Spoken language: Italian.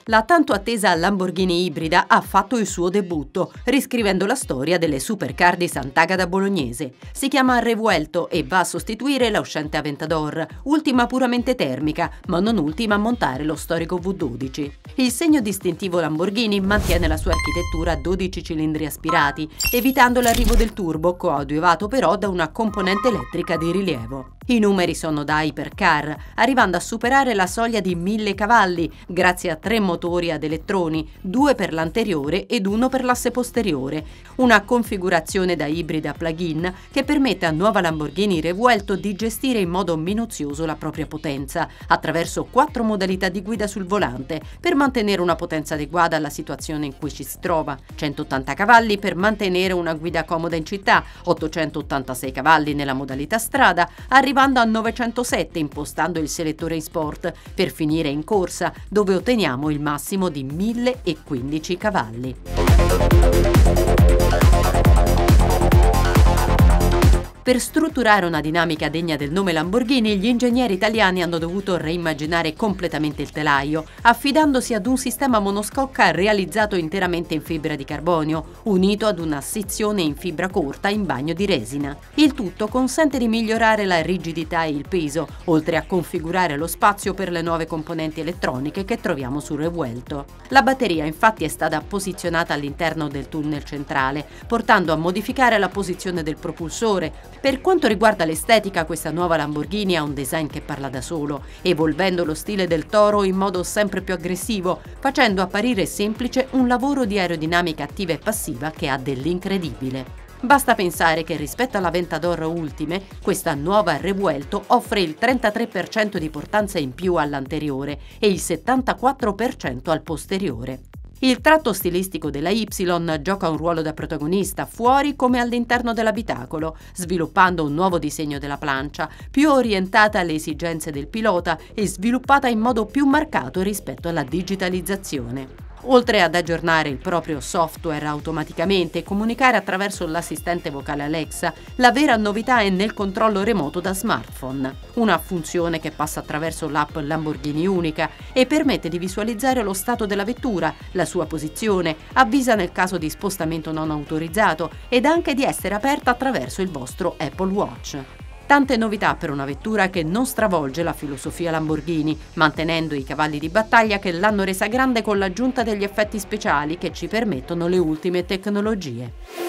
La tanto attesa Lamborghini ibrida ha fatto il suo debutto, riscrivendo la storia delle supercar di Sant'Agata bolognese. Si chiama Revuelto e va a sostituire la uscente Aventador, ultima puramente termica, ma non ultima a montare lo storico V12. Il segno distintivo Lamborghini mantiene la sua architettura a 12 cilindri aspirati, evitando l'arrivo del turbo, coadiuvato però da una componente elettrica di rilievo. I numeri sono da hypercar, arrivando a superare la soglia di 1000 cavalli, grazie a 3 motori ad elettroni, 2 per l'anteriore ed 1 per l'asse posteriore, una configurazione da ibrida plug-in che permette a nuova Lamborghini Revuelto di gestire in modo minuzioso la propria potenza, attraverso 4 modalità di guida sul volante, per mantenere una potenza adeguata alla situazione in cui ci si trova, 180 cavalli per mantenere una guida comoda in città, 886 cavalli nella modalità strada, arrivando a 907 impostando il selettore in sport, per finire in corsa, dove otteniamo il massimo di 1015 cavalli. Per strutturare una dinamica degna del nome Lamborghini, gli ingegneri italiani hanno dovuto reimmaginare completamente il telaio, affidandosi ad un sistema monoscocca realizzato interamente in fibra di carbonio, unito ad una sezione in fibra corta in bagno di resina. Il tutto consente di migliorare la rigidità e il peso, oltre a configurare lo spazio per le nuove componenti elettroniche che troviamo sul Revuelto. La batteria infatti è stata posizionata all'interno del tunnel centrale, portando a modificare la posizione del propulsore. Per quanto riguarda l'estetica, questa nuova Lamborghini ha un design che parla da solo, evolvendo lo stile del Toro in modo sempre più aggressivo, facendo apparire semplice un lavoro di aerodinamica attiva e passiva che ha dell'incredibile. Basta pensare che rispetto all'Aventador Ultime, questa nuova Revuelto offre il 33% di portanza in più all'anteriore e il 74% al posteriore. Il tratto stilistico della Y gioca un ruolo da protagonista fuori come all'interno dell'abitacolo, sviluppando un nuovo disegno della plancia, più orientata alle esigenze del pilota e sviluppata in modo più marcato rispetto alla digitalizzazione. Oltre ad aggiornare il proprio software automaticamente e comunicare attraverso l'assistente vocale Alexa, la vera novità è nel controllo remoto da smartphone, una funzione che passa attraverso l'app Lamborghini Unica e permette di visualizzare lo stato della vettura, la sua posizione, avvisa nel caso di spostamento non autorizzato ed anche di essere aperta attraverso il vostro Apple Watch. Tante novità per una vettura che non stravolge la filosofia Lamborghini, mantenendo i cavalli di battaglia che l'hanno resa grande con l'aggiunta degli effetti speciali che ci permettono le ultime tecnologie.